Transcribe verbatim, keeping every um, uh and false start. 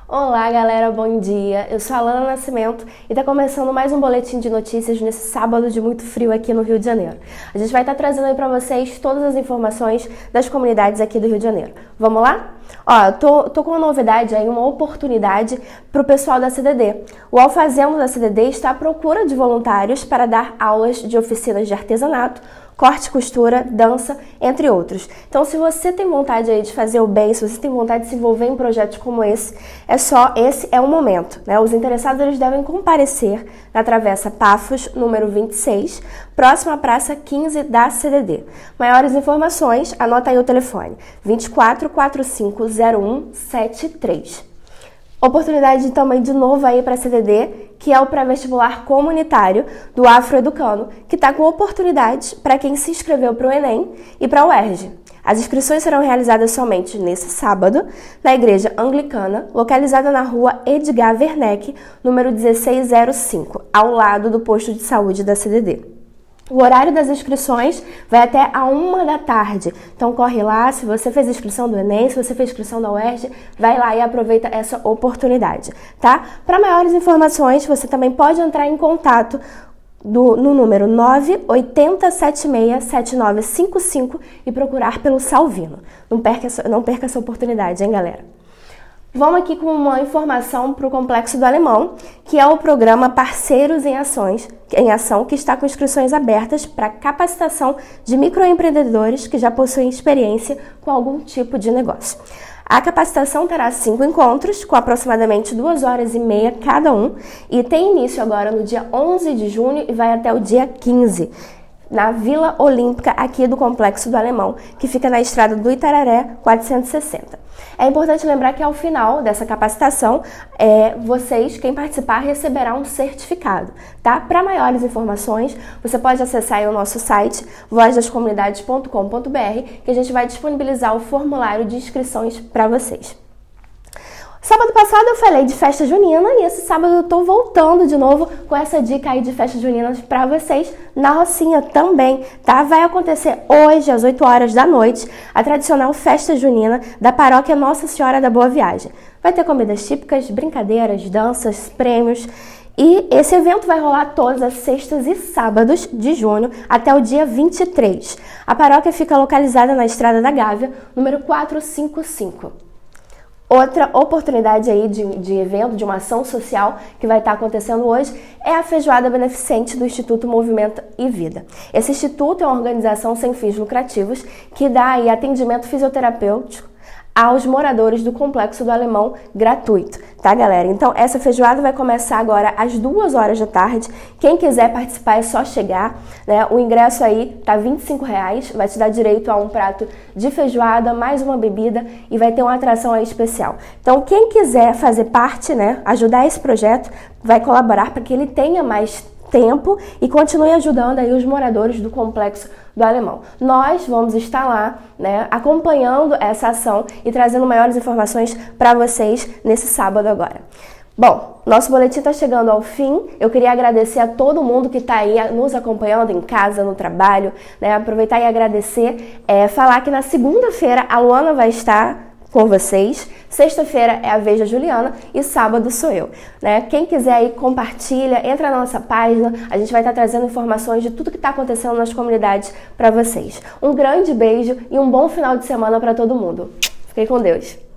Olá galera, bom dia! Eu sou a Alana Nascimento e está começando mais um boletim de notícias nesse sábado de muito frio aqui no Rio de Janeiro. A gente vai estar trazendo aí para vocês todas as informações das comunidades aqui do Rio de Janeiro. Vamos lá? Ó, eu tô, tô com uma novidade aí, uma oportunidade para o pessoal da C D D. O Alfazendo da C D D está à procura de voluntários para dar aulas de oficinas de artesanato, corte, costura, dança, entre outros. Então, se você tem vontade aí de fazer o bem, se você tem vontade de se envolver em projetos como esse, é só, esse é o momento, né? Os interessados eles devem comparecer na Travessa Pafos, número vinte e seis, próxima à Praça quinze da C D D. Maiores informações, anota aí o telefone, vinte e quatro, quarenta e cinco, zero um, setenta e três. Oportunidade também de novo aí para a C D D, que é o pré-vestibular comunitário do Afroeducando, que está com oportunidades para quem se inscreveu para o Enem e para o U E R J. As inscrições serão realizadas somente nesse sábado, na Igreja Anglicana, localizada na rua Edgar Werneck, número dezesseis zero cinco, ao lado do posto de saúde da C D D. O horário das inscrições vai até a uma da tarde, então corre lá, se você fez inscrição do Enem, se você fez inscrição da U E R J, vai lá e aproveita essa oportunidade, tá? Para maiores informações, você também pode entrar em contato do, no número nove oito zero sete seis sete nove cinco cinco e procurar pelo Salvino. Não perca essa, não perca essa oportunidade, hein, galera? Vamos aqui com uma informação para o Complexo do Alemão, que é o programa Parceiros em Ações, em Ação, que está com inscrições abertas para capacitação de microempreendedores que já possuem experiência com algum tipo de negócio. A capacitação terá cinco encontros, com aproximadamente duas horas e meia cada um, e tem início agora no dia onze de junho e vai até o dia quinze. Na Vila Olímpica, aqui do Complexo do Alemão, que fica na estrada do Itararé quatrocentos e sessenta. É importante lembrar que ao final dessa capacitação, é, vocês, quem participar, receberá um certificado, tá? Para maiores informações, você pode acessar aí o nosso site, voz das comunidades ponto com ponto br, que a gente vai disponibilizar o formulário de inscrições para vocês. Sábado passado eu falei de festa junina e esse sábado eu tô voltando de novo com essa dica aí de festa junina para vocês na Rocinha também, tá? Vai acontecer hoje às oito horas da noite a tradicional festa junina da paróquia Nossa Senhora da Boa Viagem. Vai ter comidas típicas, brincadeiras, danças, prêmios e esse evento vai rolar todas as sextas e sábados de junho até o dia vinte e três. A paróquia fica localizada na Estrada da Gávea, número quatrocentos e cinquenta e cinco. Outra oportunidade aí de, de evento, de uma ação social que vai estar acontecendo hoje é a feijoada beneficente do Instituto Movimento e Vida. Esse instituto é uma organização sem fins lucrativos que dá aí atendimento fisioterapêutico aos moradores do Complexo do Alemão gratuito, tá, galera? Então, essa feijoada vai começar agora às duas horas da tarde. Quem quiser participar é só chegar, né? O ingresso aí tá vinte e cinco reais, vai te dar direito a um prato de feijoada, mais uma bebida e vai ter uma atração aí especial. Então, quem quiser fazer parte, né, ajudar esse projeto, vai colaborar para que ele tenha mais tempo e continue ajudando aí os moradores do Complexo do Alemão. Nós vamos estar lá, né, acompanhando essa ação e trazendo maiores informações para vocês nesse sábado agora. Bom, nosso boletim está chegando ao fim. Eu queria agradecer a todo mundo que está aí nos acompanhando em casa, no trabalho, né, aproveitar e agradecer, é, falar que na segunda-feira a Luana vai estar com vocês, sexta-feira é a vez da Juliana e sábado sou eu, né? Quem quiser aí compartilha, entra na nossa página, a gente vai estar trazendo informações de tudo que está acontecendo nas comunidades para vocês. Um grande beijo e um bom final de semana para todo mundo. Fiquem com Deus!